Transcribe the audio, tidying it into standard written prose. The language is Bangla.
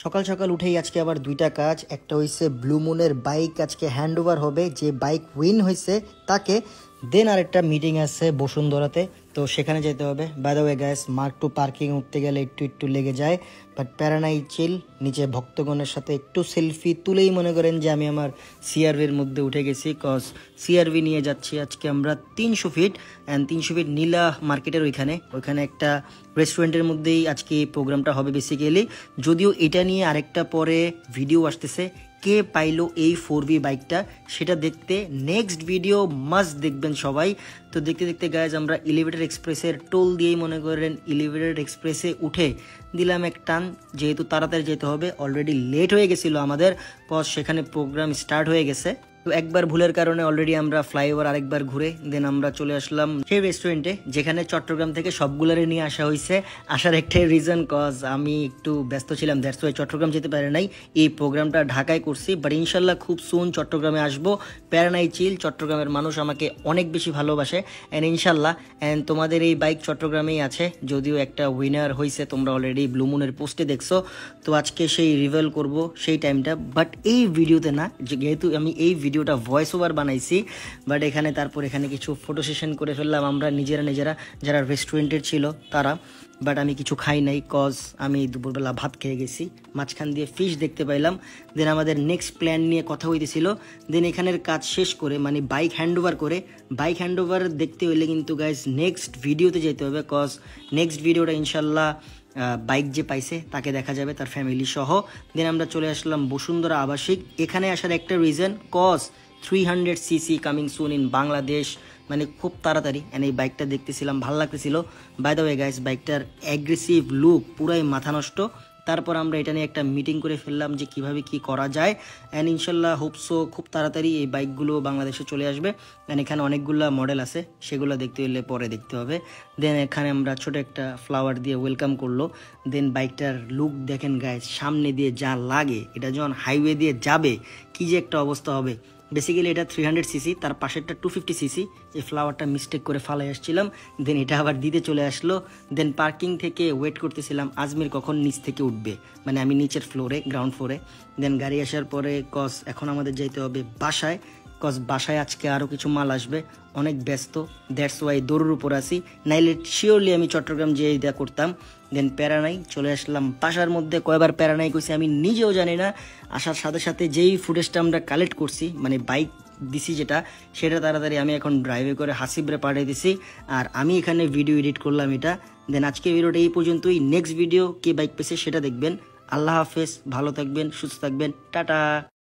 সকাল সকাল উঠেই আজকে আবার দুইটা কাজ। একটা হইছে ব্লু মুনের বাইক আজকে হ্যান্ড ওভার হবে, যে বাইক উইন হয়েছে তাকে। দেন আরেকটা মিটিং আছে বসুন্ধরাতে, তো সেখানে যেতে হবে। By the way guys, mark two parking উঠতে গেলে একটু লেগে যায়, বাট প্যারানাই চিল। নিচে ভক্তগণের সাথে একটু সেলফি তুলেই মনে করেন যে আমি আমার সিআরভির মধ্যে উঠে গেছি, কজ সিআরভি নিয়ে যাচ্ছি আজকে আমরা 300 ফিট অ্যান্ড 300 ফিট নীলা মার্কেটের ওইখানে একটা রেস্টুরেন্টের মধ্যেই আজকে এই প্রোগ্রামটা হবে বেসিক্যালি। যদিও এটা নিয়ে আরেকটা পরে ভিডিও আসতেছে, কে পাইলো এই 4V বাইকটা সেটা দেখতে নেক্সট ভিডিও মাস্ট দেখবেন সবাই। তো দেখতে দেখতে গাইজ আমরা এলিভেটেড এক্সপ্রেসের টোল দিয়েই মনে করেন এলিভেটেড এক্সপ্রেসে উঠে দিলাম এক টান, যেহেতু তাড়াতাড়ি যেতে হবে, অলরেডি লেট হয়ে গেছিলো আমাদের, পর সেখানে প্রোগ্রাম স্টার্ট হয়ে গেছে। তো একবার ভুলের কারণে অলরেডি আমরা ফ্লাইওভার আরেকবার ঘুরে দেন আমরা চলে আসলাম সেই রেস্টুরেন্টে, যেখানে চট্টগ্রাম থেকে সবগুলোরে নিয়ে আসা হয়েছে। আসার একটাই রিজন, কজ আমি একটু ব্যস্ত ছিলাম, দ্যাটস ওয়াই চট্টগ্রাম যেতে পারে নাই। এই প্রোগ্রামটা ঢাকায় করছি, বাট ইনশাল্লাহ খুব সুন চট্টগ্রামে আসবো। প্যারানাই চিল, চট্টগ্রামের মানুষ আমাকে অনেক বেশি ভালোবাসে অ্যান্ড ইনশাল্লাহ অ্যান্ড তোমাদের এই বাইক চট্টগ্রামেই আছে। যদিও একটা উইনার হয়েছে, তোমরা অলরেডি ব্লু মুনের পোস্টে দেখছো। তো আজকে সেই রিভিল করব সেই টাইমটা, বাট এই ভিডিওতে না, যেহেতু আমি এই ভিডিওটা ভয়েস ওভার বানাইছি, বাট এখানে কিছু ফটো সেশন করে ফেললাম আমরা নিজেরা যারা রেস্টুরেন্টের ছিল তারা। বাট আমি কিছু খাই নাই, কজ আমি দুপুরবেলা ভাত খেয়ে গেছি। মাঝখান দিয়ে ফিশ দেখতে পাইলাম। দেন আমাদের নেক্সট প্ল্যান নিয়ে কথা হইতেছিল। দেন এখানের কাজ শেষ করে মানে বাইক হ্যান্ড ওভার দেখতে হইলে কিন্তু গাইজ নেক্সট ভিডিওতে যেতে হবে, কজ নেক্সট ভিডিওটা ইনশাল্লাহ বাইক যে পাইছে তাকে দেখা যাবে তার ফ্যামিলি সহ। দেন আমরা চলে আসলাম বসুন্ধরা আবাসিক। এখানে আসার একটা reason, cause 300cc coming soon in Bangladesh, মানে খুব তাড়াতাড়ি। অ্যান্ড এই বাইকটা দেখতেছিলাম, ভালো লাগতেছিল। বাই দ্য ওয়ে গাইস, বাইকটার অ্যাগ্রেসিভ লুক পুরাই মাথা নষ্ট। তারপর আমরা এটা নিয়ে একটা মিটিং করে ফেললাম যে কিভাবে কি করা যায়। অ্যান্ড ইনশাল্লাহ হোপসো খুব তাড়াতাড়ি এই বাইকগুলো বাংলাদেশে চলে আসবে। অ্যান্ড এখানে অনেকগুলো মডেল আছে, সেগুলো দেখতে হলে পরে দেখতে হবে। দেন এখানে আমরা ছোট একটা ফ্লাওয়ার দিয়ে ওয়েলকাম করলো। দেন বাইকটার লুক দেখেন গাইস, সামনে দিয়ে যা লাগে, এটা যখন হাইওয়ে দিয়ে যাবে কি যে একটা অবস্থা হবে। বেসিক্যালি এটা 300cc, তার পাশেরটা 250cc। এই ফ্লাওয়ারটা মিস্টেক করে ফালাই আসছিলাম, দেন এটা আবার দিতে চলে আসলো। দেন পার্কিং থেকে ওয়েট করতেছিলাম আজমির কখন নিচ থেকে উঠবে, মানে আমি নিচের ফ্লোরে, গ্রাউন্ড ফ্লোরে। দেন গাড়ি আসার পরে কজ এখন আমাদের যেতে হবে বাসায়, কজ বাসায় আজকে আরও কিছু মাল আসবে। অনেক ব্যস্ত, দ্যাটস ওয়াই দৌড়ের উপর আসি, নাইলে শিওরলি আমি চট্টগ্রাম যেয়ে এটা করতাম। দেন প্যারানাই চলে আসলাম বাসার মধ্যে। কয়বার প্যারানাই কইছি আমি নিজেও জানি না। আসার সাথে সাথে যেই ফুটেজটা আমরা কালেক্ট করছি, মানে বাইক দিছি যেটা, সেটা তাড়াতাড়ি আমি এখন ড্রাইভে করে হাসিবরে পাঠিয়ে দিছি, আর আমি এখানে ভিডিও এডিট করলাম এটা। দেন আজকে ভিডিওটা এই পর্যন্তই। নেক্সট ভিডিও কে বাইক পেয়েছে সেটা দেখবেন। আল্লাহ হাফেজ, ভালো থাকবেন, সুস্থ থাকবেন, টাটা।